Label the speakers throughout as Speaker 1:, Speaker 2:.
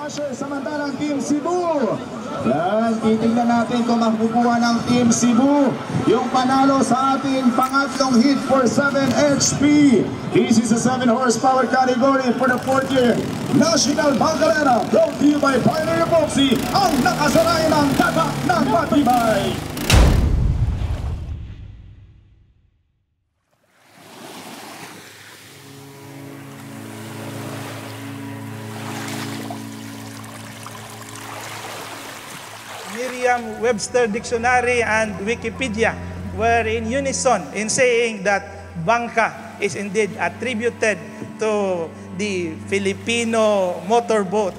Speaker 1: Samantalang Team Cebu. Yan, titingnan natin kung makukuha ng Team Cebu yung panalo sa ating pangatlong hit for 7 HP. This is a 7 horsepower category for the 4th year National Bancarena. Brought to you by Pioneer Boxy, ang nakasaray ng tata ng matibay.
Speaker 2: Merriam-Webster Dictionary and Wikipedia were in unison in saying that bangka is indeed attributed to the Filipino motorboat.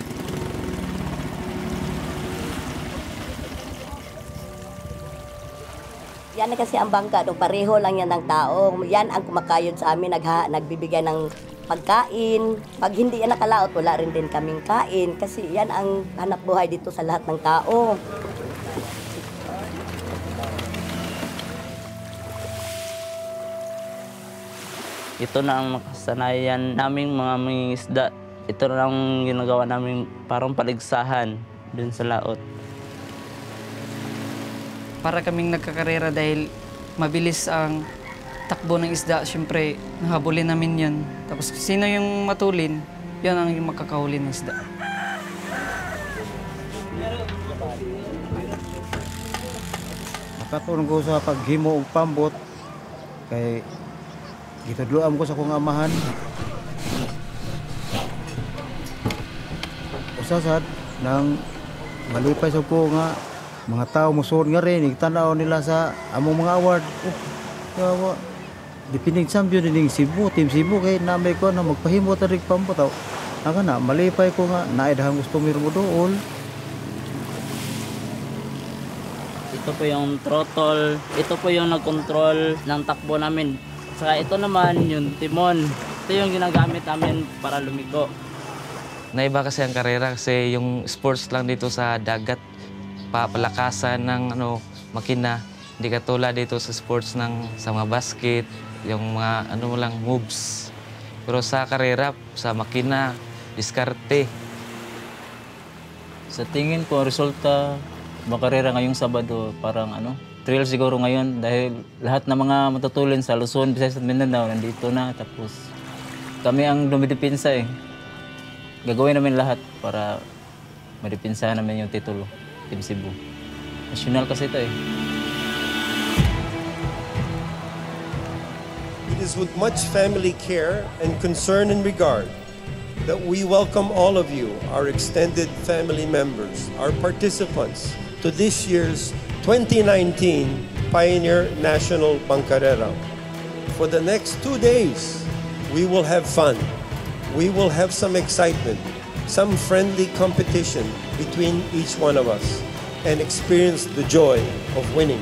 Speaker 3: Yan na kasi ang bangka, no? Pareho lang yan ng tao. Yan ang kumakayod sa amin, nagbibigay ng pagkain. Pag hindi yan nakalaot, wala rin din kaming kain. Kasi yan ang hanap buhay dito sa lahat ng tao.
Speaker 4: Ito na ang nakasanayan naming mga mangingisda. Ito na ang ginagawa namin parang paligsahan dun sa laot.
Speaker 5: Para kaming nagkakarera dahil mabilis ang takbo ng isda, siyempre nahabulin namin yun. Tapos sino yung matulin, yan ang yung makakahuli ng isda.
Speaker 6: Makatulong ko sa paghimo og pambot kay gitudloan ko sa kong amahan. Usasad nang malipay sa ko nga mga tao musuod nga rin, tanaw nila sa among mga award. Kawa, dipinig champion din Cebu, Team Cebu, kay namay ko na magpahimo tarig pambotaw. Ang na, malipay ko nga, naidahang gusto mirmo dool.
Speaker 4: Ito po yung throttle, ito po yung nag-control ng takbo namin. Saka ito naman yung timon, ito yung ginagamit namin para lumiko.
Speaker 7: Naiba kasi ang karera kasi yung sports lang dito sa dagat, palakasan ng makina. Hindi katulad dito sa sports sa mga basket, yung mga lang moves. Pero sa karera, sa makina, diskarte.
Speaker 8: Sa tingin ko, resulta makarera ngayong Sabado, parang thrill siguro ngayon dahil lahat ng mga matutulin sa Luzon, Visayas at Mindanao nandito na. Tapos kami ang dumidipinsa eh. Gagawin namin lahat para madipinsahan namin yung titulo. Team Cebu. National kasi ito eh.
Speaker 9: It is with much family care and concern and regard that we welcome all of you, our extended family members, our participants, to this year's 2019 Pioneer National Bancarera. For the next 2 days, we will have fun. We will have some excitement, some friendly competition between each one of us, and experience the joy of winning.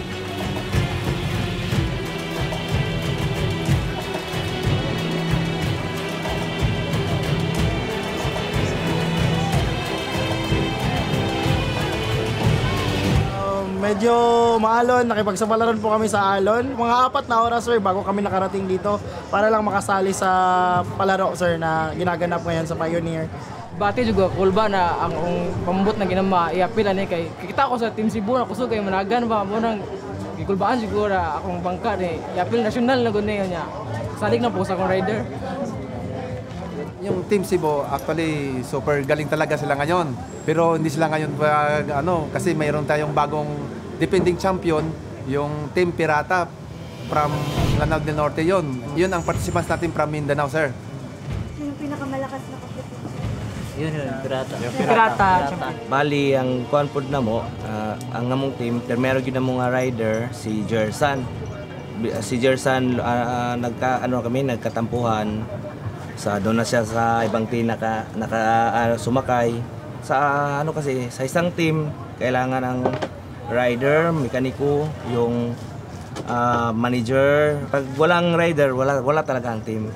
Speaker 10: Medyo maalon, nakipagsapalaran po kami sa alon. Mga 4 na oras, sir, bago kami nakarating dito para lang makasali sa palaro, sir, na ginaganap ngayon sa Pioneer.
Speaker 5: Bati juga kulba na ang pambot na ginama iapil ani kay kita ko sa Team Cebu na kusog kay managan ba mo nang gikulbaan siguro akong bangka ni iapil national na gud niya. Salig na po sa akong rider.
Speaker 11: Yung Team Cebu actually super galing talaga sila ngayon. Pero hindi sila ngayon kasi mayroon tayong bagong defending champion, yung Team Pirata from Lanao del Norte yon. Yun ang participants natin from Mindanao, sir.
Speaker 12: Yung pinakamalakas na kapit.
Speaker 4: Yun, Pirata.
Speaker 5: Pirata.
Speaker 13: Bali, ang kuan pod na mo, ang namong team, meron gyud namong rider si Jersan. Si Jersan nagkatampuhan sa doon na siya sa ibang team sumakay. Sa kasi sa isang team kailangan ng rider, mekaniko, yung manager. Pag walang rider, wala talaga ang team.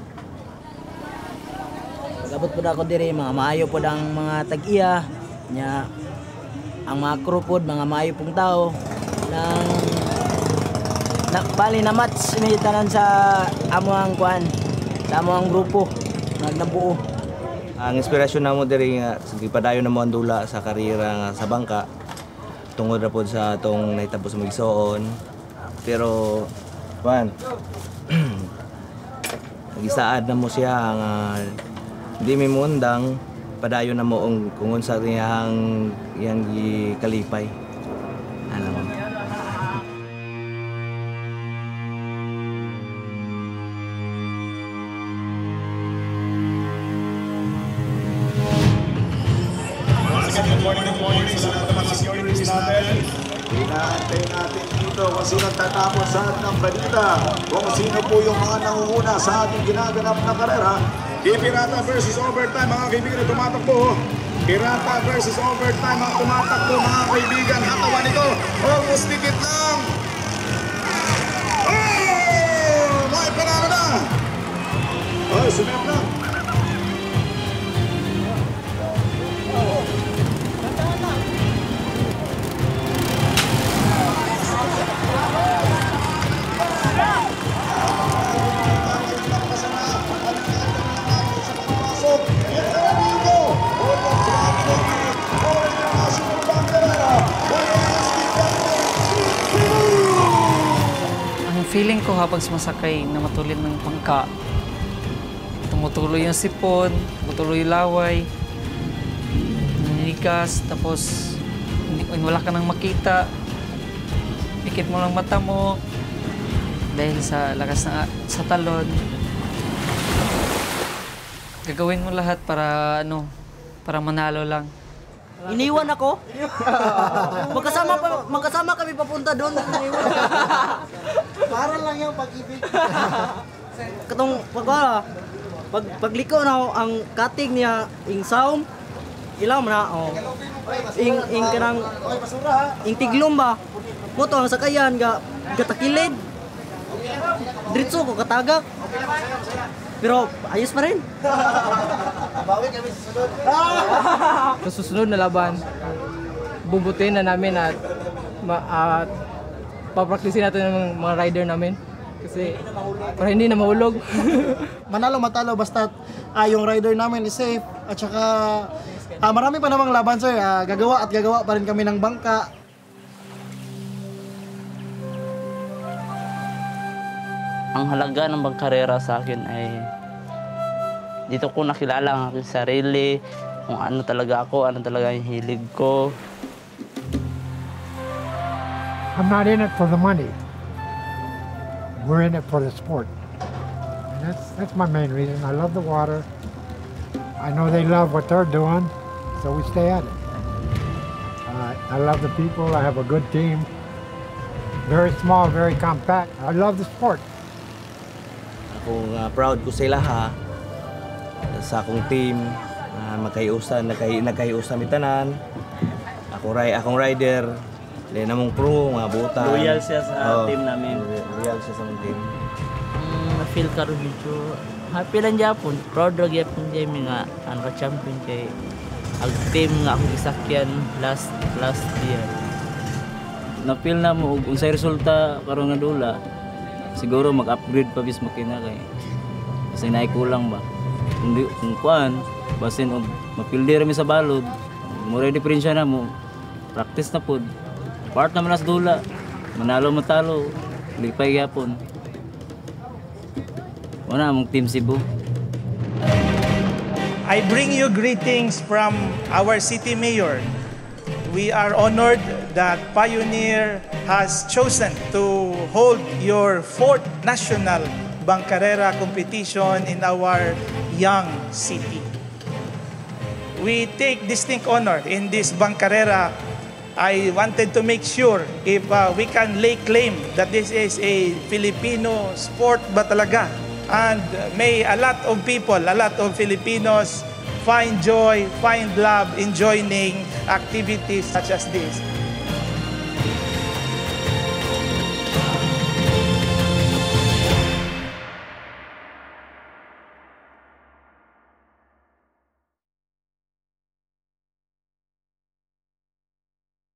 Speaker 14: Pag-abot po ako diri, mga maayo po ang mga tag-iya nya, ang mga crew po, mga maayo pong tao bali na match ni tanan sa amuang kuan, sa amuang grupo nagnabuo.
Speaker 13: Ang inspirasyon namo diri nga sige padayon namo ang dula sa karera nga sa bangka tungod ra pod sa atong nahitabo sa Magigsoon. Pero kuan nagisaad na mo siya nga di mi mundang padayon na mo kung unsa yang gikalipay. Alam mo.
Speaker 1: Good morning sa lahat ng mga securities natin. Inaantay natin dito kung sino tatapos sa ating ng balita. Kung sino po yung mga nangunguna sa ating ginaganap na karera. Pirata versus overtime, mga kaibigan na tumatakbo. Pirata versus overtime, mga tumatakbo, mga kaibigan. Hatawan ito. Almost dikit lang. Oh! May panalo na. Oh, sumip na.
Speaker 15: Feeling ko habang sumasakay na matulid ng bangka, tumutuloy yung sipon, tumutuloy yung laway, naninigas, tapos wala ka nang makita, pikit mo lang mata mo dahil sa lakas sa talon. Gagawin mo lahat para para manalo lang.
Speaker 14: Iniwan ako. Magkasama kami papunta doon.
Speaker 10: Para lang yung pag-ibig.
Speaker 14: Katong pagliko na ang cutting niya ing sound ilaw na ing kanang tiglom ba moto ang sakayan ga gatakilid diretso ko katagak pero ayos pa rin.
Speaker 10: Bawi kami sa sunod.
Speaker 5: Sa susunod na laban, bubutin na namin at papraktisin natin ng mga rider namin. Kasi para hindi na mahulog.
Speaker 10: Manalo matalo basta yung rider namin is safe. At saka marami pa namang laban sir. Gagawa pa rin kami ng bangka.
Speaker 4: Ang halaga ng pagkarera sa akin ay dito ko nakilala ang aking sarili, kung ano talaga ako, ano talaga yung hilig ko.
Speaker 16: I'm not in it for the money. We're in it for the sport. And that's my main reason. I love the water. I know they love what they're doing, so we stay at it. I love the people. I have a good team. Very small, very compact. I love the sport.
Speaker 13: Ako proud ko sila sa akong team. Nagkayusan mitanan. Akong rider. Then namong crew, mga buta.
Speaker 4: Loyal siya sa team namin.
Speaker 13: Loyal siya sa team.
Speaker 4: Na-feel ka rin medyo happy lang Japon. Proud rin Japon dyan nga ang ka-champion kay ang team nga akong isakyan last year. Na-feel na mo kung sa resulta karon nga dula, siguro mag-upgrade pa bis makina kay kasi naikulang ba. Kung kuan, basin og mapildi rami sa balod, mo ready pa rin siya na mo. Practice na pod. Part naman as dula, manalo matalo, lipay yapon. Wala mong Team Cebu.
Speaker 2: I bring you greetings from our city mayor. We are honored that Pioneer has chosen to hold your 4th national Bangkarera competition in our young city. We take distinct honor in this Bangkarera. I wanted to make sure if we can lay claim that this is a Filipino sport ba talaga. And may a lot of people, a lot of Filipinos find joy, find love in joining activities such as this.